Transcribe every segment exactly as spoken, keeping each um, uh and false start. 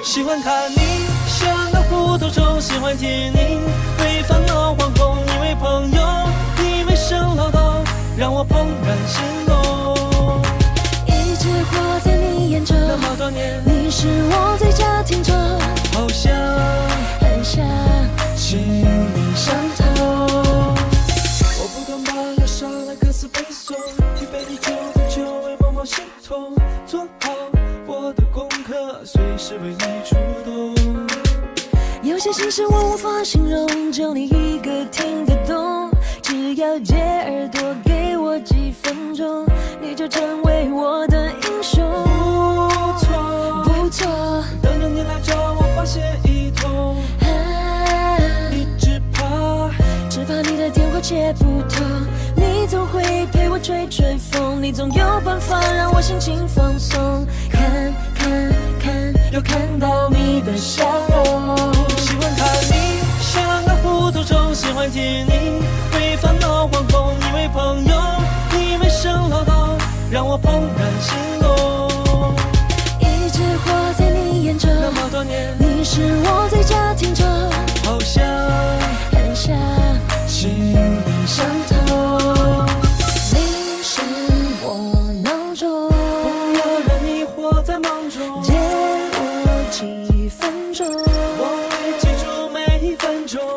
喜欢看你像个糊涂虫，喜欢听你为烦恼惶恐，因为朋友，你没声唠叨，让我怦然心动。 一直活在你眼中， 那么多年， 你是我最佳听众， 好像很像心灵相通。我不断把要杀来歌词背诵，一杯一酒的酒味默默心痛，做好我的功课，随时为你出动。 有些心事我无法形容，就你一个听得懂。只要借耳朵给我几分钟，你就成为我的英雄。 不错， 不错， 等着你来找我发泄一通。 啊， 你只怕， 只怕你的电话接不通。你总会陪我吹吹风，你总有办法让我心情放松。看看看，又看到你的笑容。 喜欢看你像个糊涂虫，喜欢听你为烦恼惶恐，因为朋友，你没声唠叨，让我怦然心动。 一直活在你眼中， 那么多年， 你是我最佳听众， 好像很像心灵相通。 你是我脑中， 不要让你活在梦中， 借我几分钟， 我会记住每一分钟。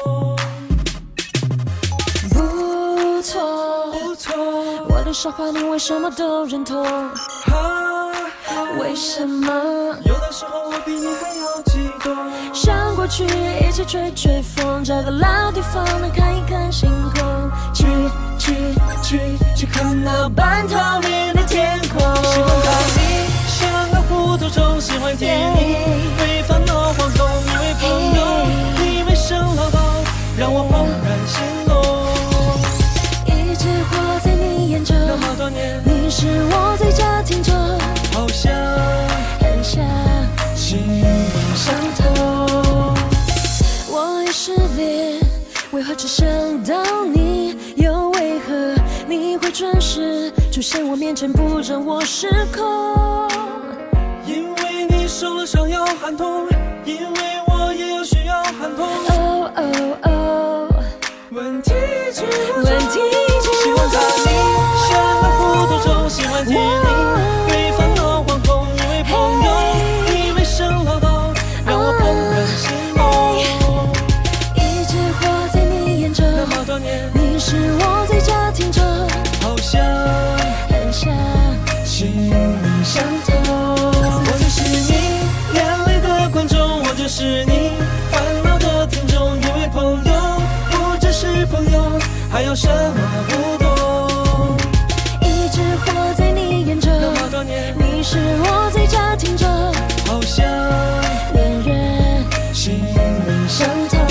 不错， 不错， 我的傻话你为什么都认同？ 哈， 为什么？ 有的时候我比你还要激动。 想过去一起吹吹风，找个老地方能看一看星空，去去去去看那半透明的天空。 喜欢看你像个糊涂虫，喜欢听你为烦恼惶恐，因为朋友，你没声唠叨，让我怦然心动。 一直活在你眼中， 那么多年， 你是我最佳听众， 好像很像心灵相通。 我已失恋，为何只想到你？又为何你会准时出现我面前，不让我失控？ 因为你受了伤要喊痛，因为我也有需要喊痛。 哦哦哦， 问题只有问题只喜欢看你像个糊涂虫，喜欢听你为烦恼惶恐，因为朋友，你没声唠叨，让我怦然心动。 一直活在你眼中， 那么多年， 你是我最佳听众， 好像很像心灵相通。我就是你眼泪的观众，我就是你烦恼的听众，因为朋友不只是朋友，还有什么不懂？ 一直活在你眼中， 那么多年， 你是我最佳听众， 好像恋人心灵相通。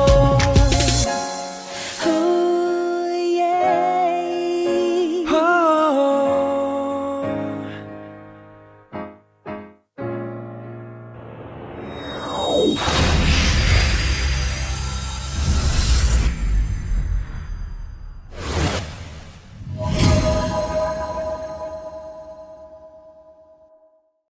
哦耶。 哦